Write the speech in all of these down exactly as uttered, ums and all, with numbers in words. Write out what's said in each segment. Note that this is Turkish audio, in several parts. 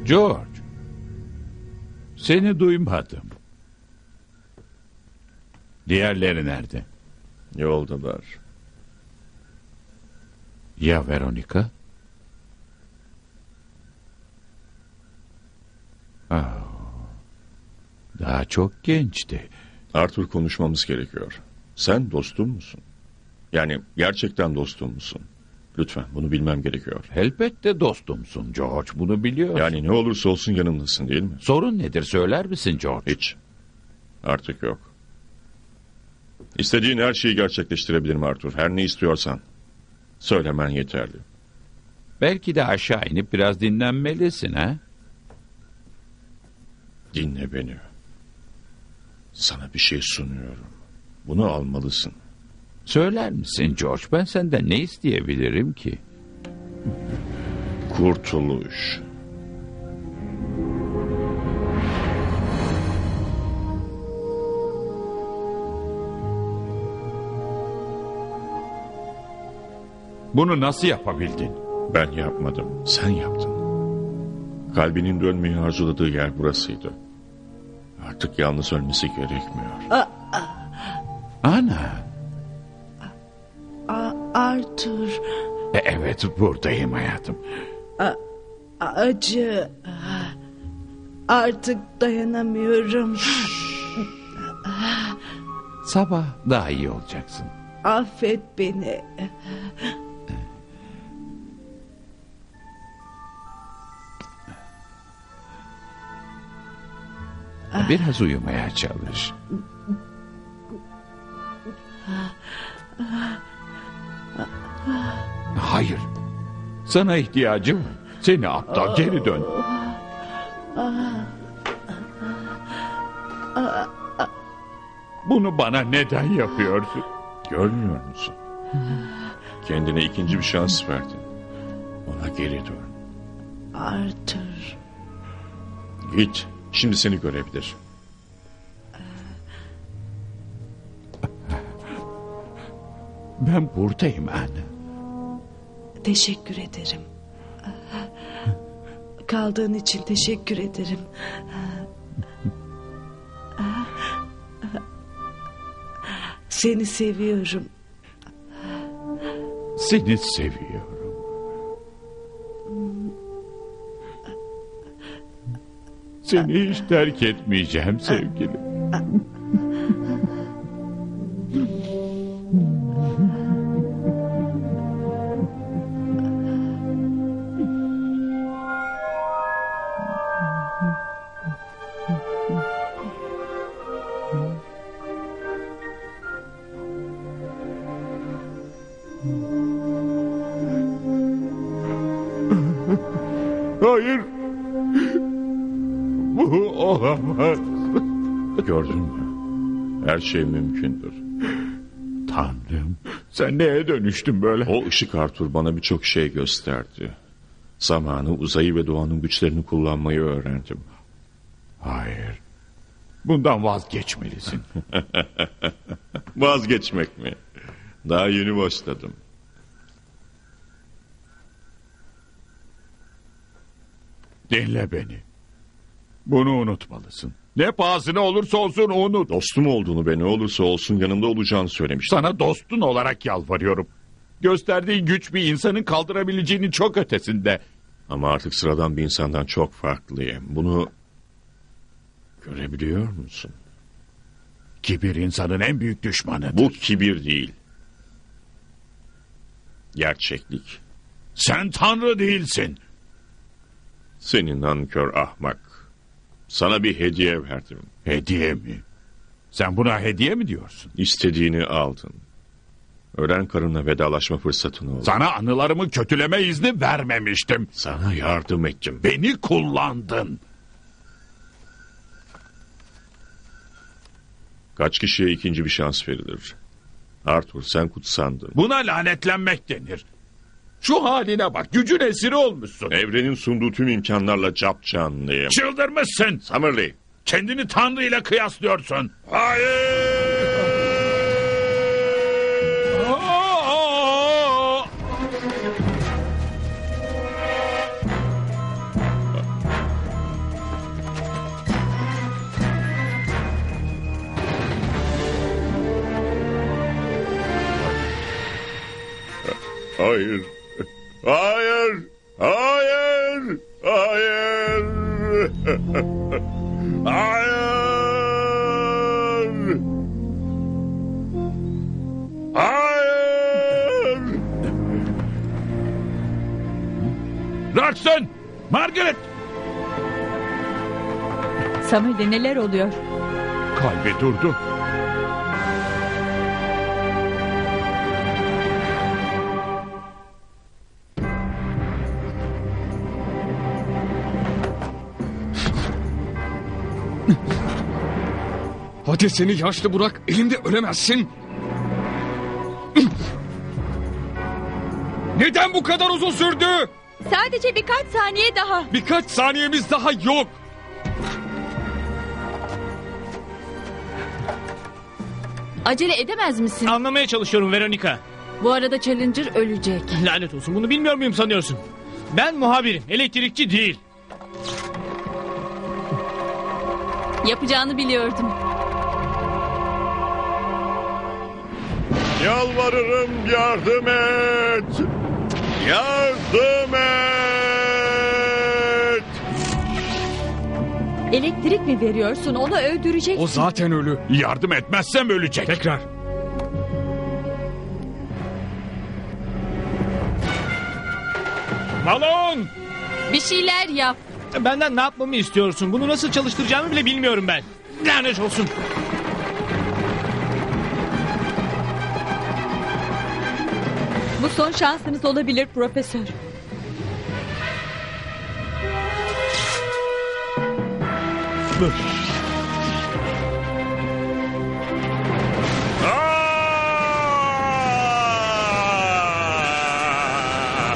George, seni duymadım. Diğerleri nerede? Yoldalar. Ya Veronica? Oh, daha çok gençti. Arthur, konuşmamız gerekiyor. Sen dostum musun? Yani gerçekten dostum musun? Lütfen, bunu bilmem gerekiyor. Elbette dostumsun George, bunu biliyorsun. Yani ne olursa olsun yanımdasın, değil mi? Sorun nedir, söyler misin George? Hiç. Artık yok. İstediğin her şeyi gerçekleştirebilirim Arthur. Her ne istiyorsan. Söylemen yeterli. Belki de aşağı inip biraz dinlenmelisin ha? Dinle beni. Sana bir şey sunuyorum. Bunu almalısın. Söyler misin George, ben senden ne isteyebilirim ki? Kurtuluş. Bunu nasıl yapabildin? Ben yapmadım, sen yaptın. Kalbinin dönmeyi arzuladığı yer burasıydı. Artık yalnız ölmesi gerekmiyor. Ana. A Arthur. E, evet, buradayım hayatım. A acı. Artık dayanamıyorum. Sabah daha iyi olacaksın. Affet beni. Biraz uyumaya çalış. Hayır. Sana ihtiyacım var. Seni aptal, geri dön. Bunu bana neden yapıyorsun? Görmüyor musun? Kendine ikinci bir şans verdin. Ona geri dön. Arthur. Git. Şimdi seni görebilir. Ben buradayım anne. Teşekkür ederim. Kaldığın için teşekkür ederim. Seni seviyorum. Seni seviyorum. Seni hiç terk etmeyeceğim sevgilim. Hayır. Bu olamaz. Gördün mü? Her şey mümkündür. Tanrım, sen neye dönüştün böyle? O ışık Arthur bana birçok şey gösterdi. Zamanı, uzayı ve doğanın güçlerini kullanmayı öğrendim. Hayır. Bundan vazgeçmelisin. Vazgeçmek mi? Daha yeni başladım. Dinle beni. Bunu unutmalısın. Ne pahasına olursa olsun unut. Dostum olduğunu ve ne olursa olsun yanımda olacağını söylemiştim. Sana dostun olarak yalvarıyorum. Gösterdiğin güç bir insanın kaldırabileceğinin çok ötesinde. Ama artık sıradan bir insandan çok farklıyım. Bunu görebiliyor musun? Kibir insanın en büyük düşmanıdır. Bu kibir değil. Gerçeklik. Sen Tanrı değilsin. Senin nankör ahmak. Sana bir hediye verdim. Hediye mi? Sen buna hediye mi diyorsun? İstediğini aldın. Ölen karınla vedalaşma fırsatını oldu. Sana anılarımı kötüleme izni vermemiştim. Sana yardım ettim. Beni kullandın. Kaç kişiye ikinci bir şans verilir? Arthur, sen kutsandın. Buna lanetlenmek denir. Şu haline bak, gücün esiri olmuşsun. Evrenin sunduğu tüm imkanlarla capcanlıyım. Çıldırmışsın. Summerlee. Kendini Tanrı ile kıyaslıyorsun. Hayır! Hayır. Hayır. Hayır. Hayır. Hayır. Hayır. Roxton! Margaret! Samuel'de neler oluyor? Kalbi durdu. Hadi seni yaşlı Burak, elimde ölemezsin. Neden bu kadar uzun sürdü? Sadece birkaç saniye daha. Birkaç saniyemiz daha yok. Acele edemez misin? Anlamaya çalışıyorum Veronica. Bu arada Challenger ölecek. Lanet olsun, bunu bilmiyor muyum sanıyorsun? Ben muhabirim, elektrikçi değil. Yapacağını biliyordum. Yalvarırım, yardım et. Yardım et. Elektrik mi veriyorsun? Onu öldüreceksin. O zaten ölü. Yardım etmezsem ölecek. Tekrar. Malone! Bir şeyler yap. Benden ne yapmamı istiyorsun? Bunu nasıl çalıştıracağımı bile bilmiyorum ben. Lanet olsun. Bu son şansınız olabilir profesör. Aa!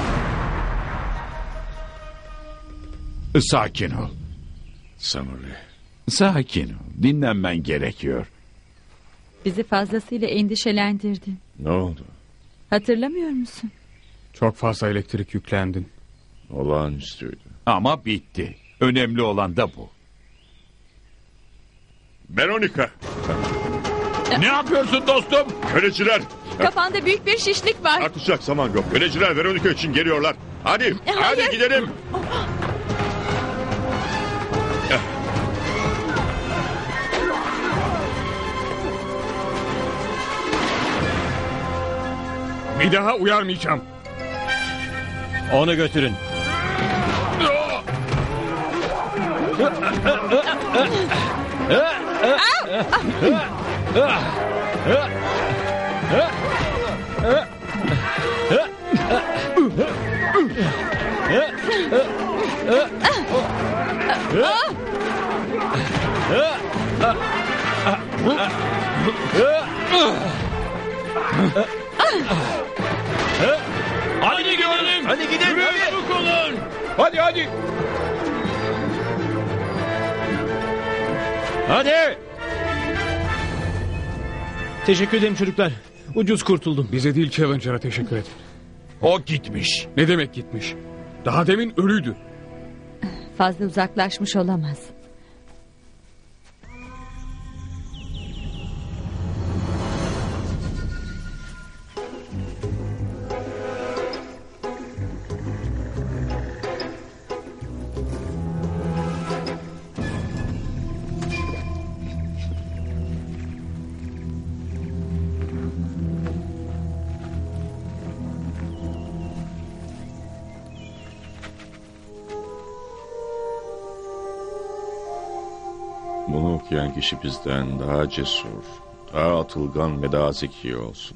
Sakin ol. Samuel. Sakin ol. Dinlenmen gerekiyor. Bizi fazlasıyla endişelendirdin. Ne oldu? Hatırlamıyor musun? Çok fazla elektrik yüklendin. Olağanüstüydü. Ama bitti. Önemli olan da bu. Veronica. Ne yapıyorsun dostum? Köleciler. Kafanda büyük bir şişlik var. Artacak zaman yok. Köleciler Veronica için geliyorlar. Hadi. Hayır. Hadi gidelim. Bir daha uyarmayacağım. Onu götürün. Hadi gidelim. Hadi gidelim. Çabuk olun. Hadi hadi. Hadi. Teşekkür ederim çocuklar. Ucuz kurtuldum. Bize değil Challenger'a teşekkür et. O gitmiş. Ne demek gitmiş? Daha demin ölüydü. Fazla uzaklaşmış olamaz. Bunu okuyan kişi bizden daha cesur, daha atılgan ve daha zeki olsun.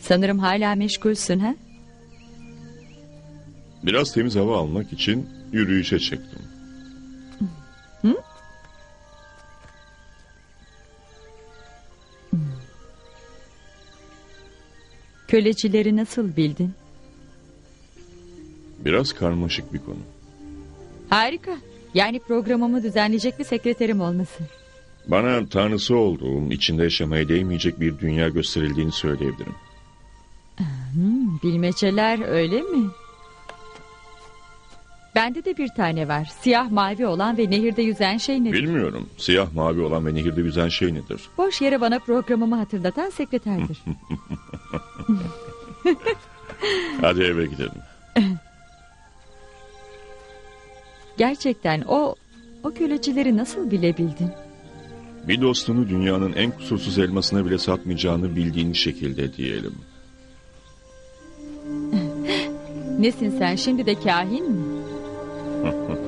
Sanırım hala meşgulsün ha? Biraz temiz hava almak için yürüyüşe çıktım. Kölecileri nasıl bildin? Biraz karmaşık bir konu. Harika. Yani programımı düzenleyecek bir sekreterim olması. Bana tanrısı olduğum, içinde yaşamaya değmeyecek bir dünya gösterildiğini söyleyebilirim. Bilmeceler öyle mi? Bende de bir tane var. Siyah mavi olan ve nehirde yüzen şey nedir? Bilmiyorum. Siyah mavi olan ve nehirde yüzen şey nedir? Boş yere bana programımı hatırlatan sekreterdir. Hadi eve gidelim. Gerçekten o o kölecileri nasıl bilebildin? Bir dostunu dünyanın en kusursuz elmasına bile satmayacağını bildiğin şekilde diyelim. Nesin sen, şimdi de kahin mi?